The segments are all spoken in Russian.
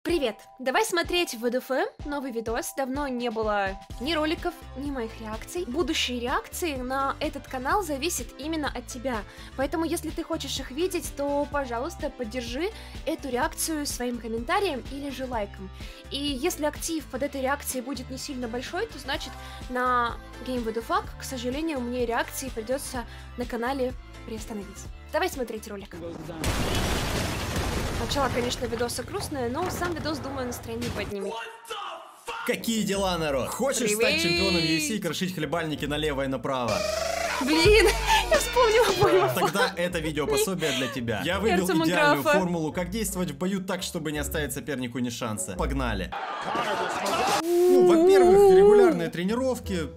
Привет! Давай смотреть ВДФ, новый видос. Давно не было ни роликов, ни моих реакций. Будущие реакции на этот канал зависят именно от тебя. Поэтому, если ты хочешь их видеть, то, пожалуйста, поддержи эту реакцию своим комментарием или же лайком. И если актив под этой реакцией будет не сильно большой, то значит на Game VDFAQ, к сожалению, мне реакции придется на канале приостановить. Давай смотреть ролик. Начало, конечно, видоса грустное, но сам видос, думаю, настроение поднимет. Какие дела, народ? Хочешь стать чемпионом UFC и крошить хлебальники налево и направо? Блин, я вспомнила бой. Тогда это видео пособие для тебя. Я вывел идеальную формулу, как действовать в бою так, чтобы не оставить сопернику ни шанса. Погнали. Ну, во-первых, регулярные тренировки,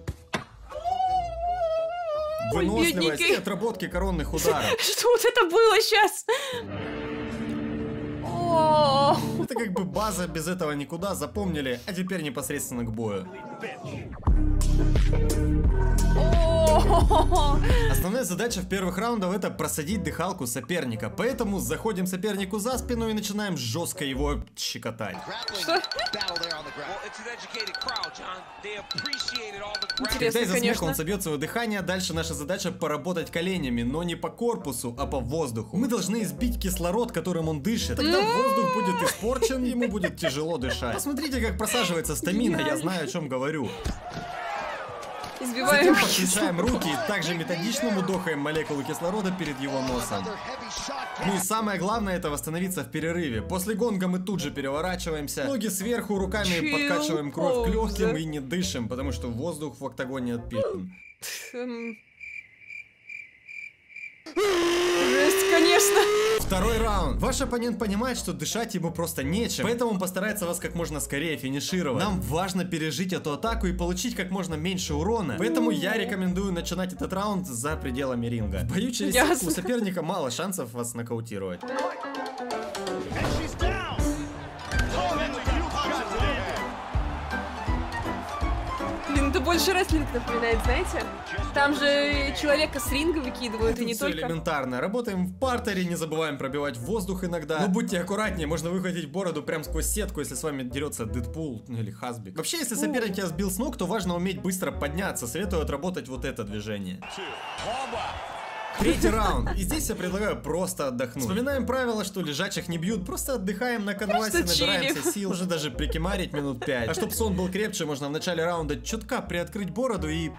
выносливость и отработки коронных ударов. Что вот это было сейчас? Это как бы база, без этого никуда, запомнили, а теперь непосредственно к бою. Основная задача в первых раундах — это просадить дыхалку соперника, поэтому заходим сопернику за спину и начинаем жестко его щекотать. Что? Когда из-за смеха он собьет свое дыхание, дальше наша задача поработать коленями, но не по корпусу, а по воздуху. Мы должны избить кислород, которым он дышит. Тогда воздух будет испорчен, ему будет тяжело дышать. Посмотрите, как просаживается стамина, я знаю, о чем говорю. Избиваем. Затем подключаем руки и также методично мудохаем молекулы кислорода перед его носом. Ну и самое главное — это восстановиться в перерыве. После гонга мы тут же переворачиваемся, ноги сверху, руками подкачиваем кровь к легким и не дышим, потому что воздух в октагоне отпитан. Жесть, конечно. Второй раунд. Ваш оппонент понимает, что дышать ему просто нечем, поэтому он постарается вас как можно скорее финишировать. Нам важно пережить эту атаку и получить как можно меньше урона. Поэтому я рекомендую начинать этот раунд за пределами ринга. В бою через сетку у соперника мало шансов вас нокаутировать. Блин, это больше рестлинг напоминает, знаете? Там же человека с ринга выкидывают, и не все только. элементарно. Работаем в партере, не забываем пробивать воздух иногда. Но будьте аккуратнее, можно выхватить бороду прям сквозь сетку, если с вами дерется Дэдпул или Хасбик. Вообще, если соперник тебя сбил с ног, то важно уметь быстро подняться. Советую отработать вот это движение. Третий раунд. И здесь я предлагаю просто отдохнуть. Вспоминаем правило, что лежачих не бьют. Просто отдыхаем на канвасе, набираемся сил. Можно даже прикимарить минут 5. А чтобы сон был крепче, можно в начале раунда чутка приоткрыть бороду и...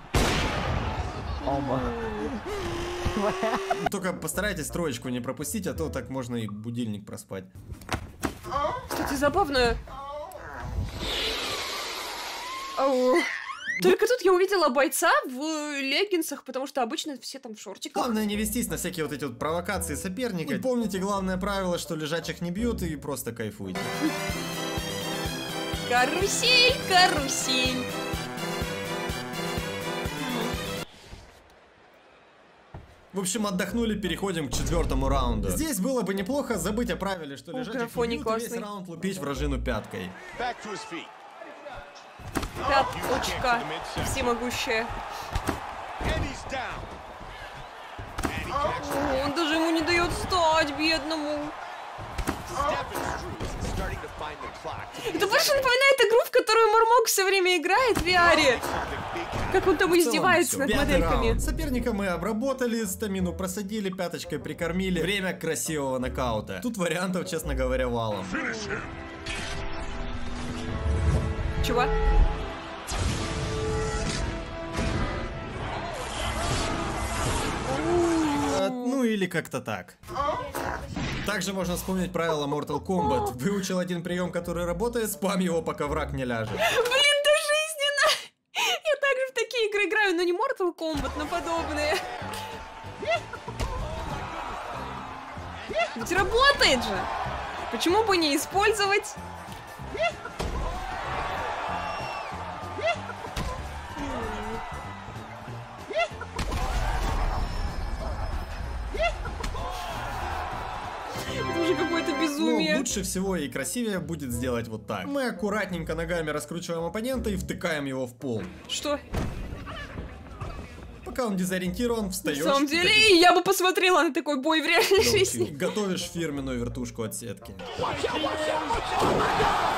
Только постарайтесь троечку не пропустить, а то так можно и будильник проспать. Кстати, забавно. Ау. Только тут я увидела бойца в леггинсах, потому что обычно все там в шортиках. Главное не вестись на всякие вот эти вот провокации соперника. И помните главное правило, что лежачих не бьют, и просто кайфуйте. Карусель, карусель. В общем, отдохнули, переходим к четвертому раунду. Здесь было бы неплохо забыть о правиле, что лежачих не бьют, и весь раунд лупить вражину пяткой. Пяточка всемогущая. Он даже ему не дает встать, бедному. Это больше напоминает игру, в которую Мармок все время играет в VR. Как он там издевается над модельками. Раунд. Соперника мы обработали, стамину просадили, пяточкой прикормили. Время красивого нокаута. Тут вариантов, честно говоря, валом. Чего? Ну или как-то так. Также можно вспомнить правила Mortal Kombat. Выучил один прием, который работает, спам его, пока враг не ляжет. Блин, это жизненно! Я также в такие игры играю, но не Mortal Kombat, но подобные. Ведь работает же! Почему бы не использовать? Это уже какое-то безумие. Но лучше всего и красивее будет сделать вот так. Мы аккуратненько ногами раскручиваем оппонента и втыкаем его в пол. Что? Пока он дезориентирован, встаешь. На самом деле, я бы посмотрела на такой бой в реальной жизни. Готовишь фирменную вертушку от сетки.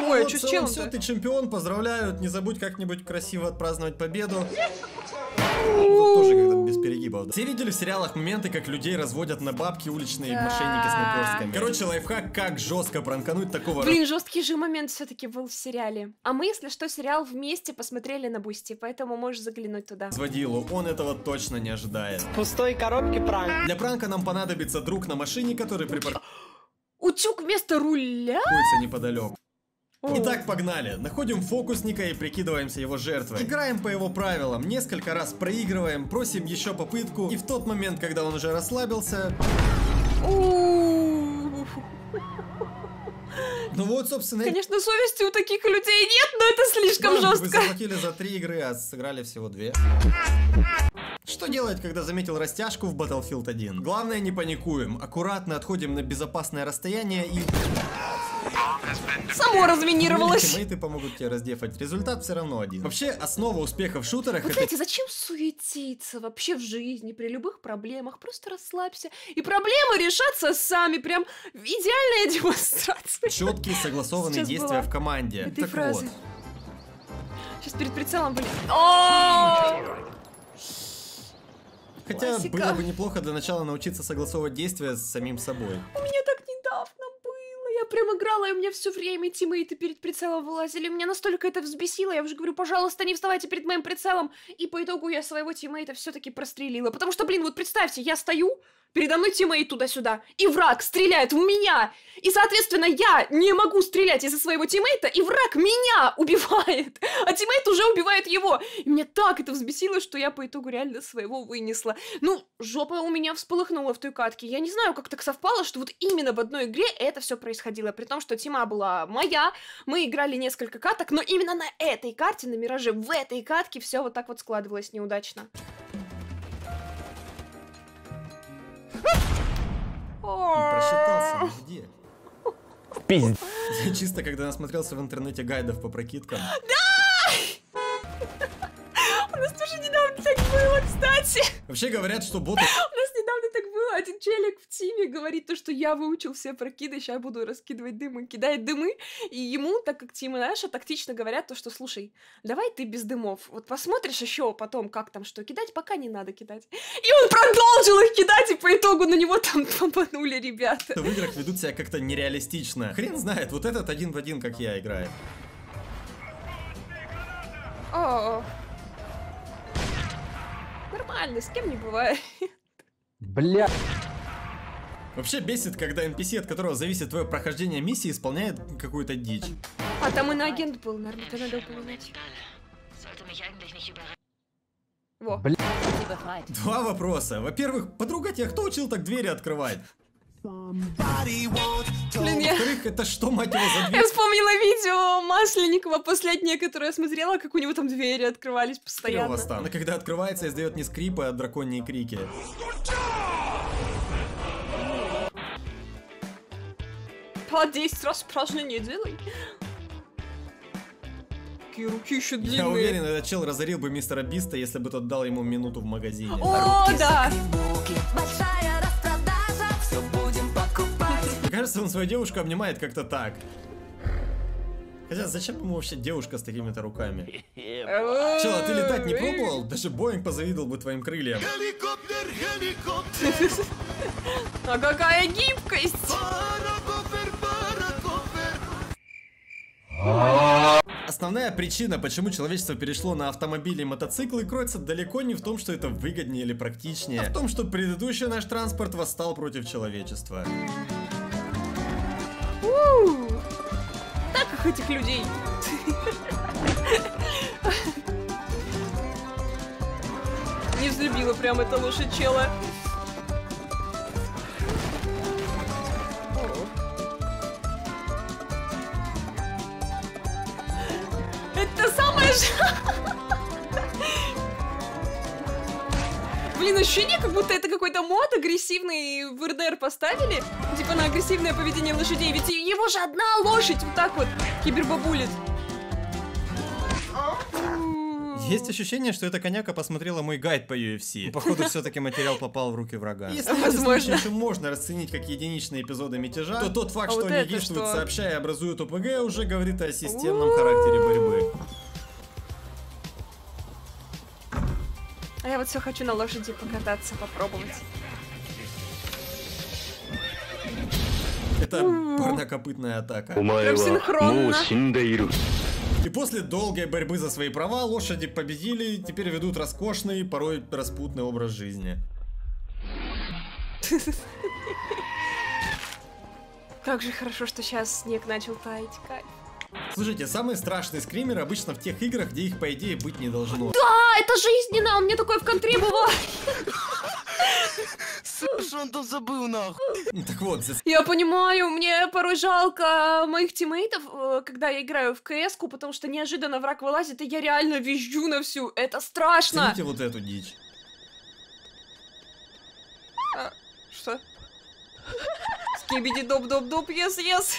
Ой, вот что с все, челом-то? ты чемпион, поздравляют. Не забудь как-нибудь красиво отпраздновать победу. Тут тоже как-то без перегибов. Все видели в сериалах моменты, как людей разводят на бабки уличные мошенники с наперстками. Короче, лайфхак, как жестко пранкануть такого... Блин, жесткий же момент все-таки был в сериале. А мы, если что, сериал вместе посмотрели на Бусти, поэтому можешь заглянуть туда. Разводилу, он этого точно не ожидает. В пустой коробке пранк. Для пранка нам понадобится друг на машине, который припаркуется Утюг вместо руля? неподалеку. Итак, погнали. Находим фокусника и прикидываемся его жертвой. Играем по его правилам, несколько раз проигрываем, просим еще попытку, и в тот момент, когда он уже расслабился... Ну вот, собственно... Конечно, совести у таких людей нет, но это слишком Вы жестко. заплатили за 3 игры, а сыграли всего 2. Что делать, когда заметил растяжку в Battlefield 1? Главное, не паникуем. Аккуратно отходим на безопасное расстояние и... Само разминировалось. Тиммейты помогут тебе раздефать. Результат все равно один. Вообще, основа успеха в шутерах Вот это... знаете, зачем суетиться вообще в жизни, при любых проблемах? Просто расслабься, и проблемы решатся сами. Прям идеальная демонстрация. Четкие согласованные Сейчас действия была в команде. этой Так фразы. вот. Сейчас перед прицелом были... Хотя Классика. было бы неплохо для начала научиться согласовывать действия с самим собой. У меня так недавно было. Я прям играла, и у меня все время тиммейты перед прицелом вылазили. Меня настолько это взбесило. Я уже говорю, пожалуйста, не вставайте перед моим прицелом. И по итогу я своего тиммейта все-таки прострелила. Потому что, блин, вот представьте, я стою, передо мной тиммейт туда-сюда, и враг стреляет в меня. И, соответственно, я не могу стрелять из-за своего тиммейта, и враг меня убивает. А тиммейт уже убивает его. И меня так это взбесило, что я по итогу реально своего вынесла. Ну, жопа у меня всполыхнула в той катке. Я не знаю, как так совпало, что вот именно в одной игре это все происходило. При том, что тима была моя, мы играли несколько каток, но именно на этой карте, на Мираже, в этой катке все вот так вот складывалось неудачно. Просчитался, где? Пиздец. Чисто когда насмотрелся в интернете гайдов по прокидкам. У нас тоже недавно так было, кстати. Вообще говорят, что боты... У нас недавно так было. Один челик в тиме говорит то, что я выучил все прокиды, сейчас буду раскидывать дымы. Кидает дымы, и ему, так как тимы наши, тактично говорят то, что, слушай, давай ты без дымов. Вот посмотришь еще потом, как там что кидать, пока не надо кидать. И он продолжил их кидать, и по итогу на него там помпанули ребята. В играх ведут себя как-то нереалистично. Хрен знает, вот этот один в один, как я, играет. О, нормально, с кем не бывает. Бля. Вообще бесит, когда NPC, от которого зависит твое прохождение миссии, исполняет какую-то дичь. А там и на агент был, наверное, это надо упоминать. Во. Бля. Два вопроса. Во-первых, подруга тебя кто учил так двери открывать? Блин, я... Во-вторых, это что, мать его, за Я дверь? вспомнила видео Масленникова последнее, которое я смотрела, как у него там двери открывались У постоянно. вас там. Она когда открывается, издает не скрипы, а драконьи крики. По 10 раз праздно не делай. Какие руки еще длинные. Я уверен, этот чел разорил бы мистера Биста, если бы тот дал ему минуту в магазине. О, да! Мне кажется, он свою девушку обнимает как-то так. Хотя зачем ему вообще девушка с такими-то руками? Чел, а ты летать не пробовал? Даже Боинг позавидовал бы твоим крыльям. А какая гибкость! Основная причина, почему человечество перешло на автомобили и мотоциклы, кроется далеко не в том, что это выгоднее или практичнее, а в том, что предыдущий наш транспорт восстал против человечества. Так их этих людей. Не взлюбила прям эта лошадь чела. Это самое же... Блин, ощущение, как будто это какой-то мод агрессивный в РДР поставили. Типа на агрессивное поведение лошадей. Ведь его же одна лошадь вот так вот кибербабулит. Есть ощущение, что эта коняка посмотрела мой гайд по UFC. Походу, все-таки материал попал в руки врага. Если в этом случае еще можно расценить как единичные эпизоды мятежа, то тот факт, что они действуют сообща и образуют ОПГ, уже говорит о системном характере борьбы. А я вот все хочу на лошади покататься, попробовать. Это парнокопытная атака. Прям синхронно. И после долгой борьбы за свои права лошади победили и теперь ведут роскошный, порой распутный образ жизни. Как же хорошо, что сейчас снег начал таять. Кайф. Слушайте, самый страшный скример обычно в тех играх, где их, по идее, быть не должно. Да, это жизненно, у меня такое в контре бывает. Что он там забыл, нахуй? Так вот, Я понимаю, мне порой жалко моих тиммейтов, когда я играю в КС-ку, потому что неожиданно враг вылазит, и я реально визжу на всю. Это страшно. Цените вот эту дичь. Что? Скибиди доп-доп-доп, yes.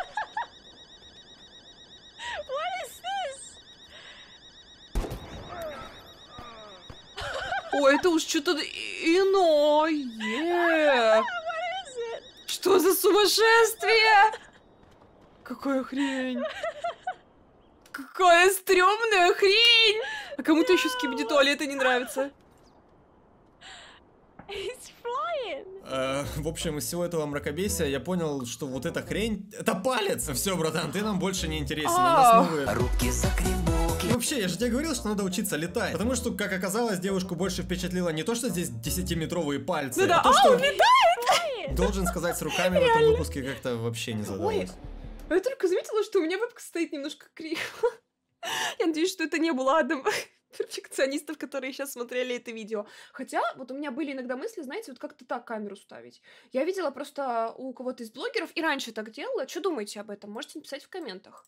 Ой, это уж что-то иное. Что за сумасшествие? Какая хрень. Какая стрёмная хрень. А кому-то еще скибиди туалета не нравится. В общем, из всего этого мракобесия я понял, что вот эта хрень... Это палец! Все, братан, ты нам больше не интересен. Руки за кремуки. Вообще, я же тебе говорил, что надо учиться летать. Потому что, как оказалось, девушку больше впечатлило не то, что здесь 10-метровые пальцы, а то, что... летает! Должен сказать, с руками в этом выпуске как-то вообще не задалось. Я только заметила, что у меня вебка стоит немножко криво. Я надеюсь, что это не был адом перфекционистов, которые сейчас смотрели это видео. Хотя, вот у меня были иногда мысли, знаете, вот как-то так камеру ставить. Я видела просто у кого-то из блогеров, и раньше так делала. Что думаете об этом? Можете написать в комментах.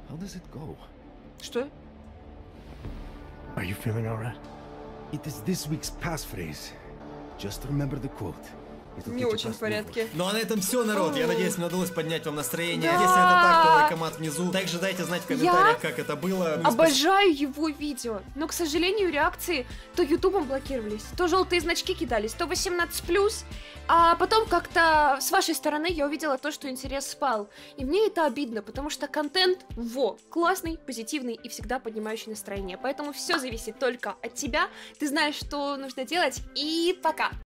Что? Are you feeling all right? It is this week's passphrase. Just remember the quote. Не очень в порядке. Ну а на этом все, народ. Я надеюсь, мне удалось поднять вам настроение. Если это так, то лайкомат внизу. Также дайте знать в комментариях, как это было. Обожаю его видео. Но, к сожалению, реакции то ютубом блокировались, то желтые значки кидались, то 18+. А потом как-то с вашей стороны я увидела то, что интерес спал. И мне это обидно, потому что контент, классный, позитивный и всегда поднимающий настроение. Поэтому все зависит только от тебя. Ты знаешь, что нужно делать. И пока!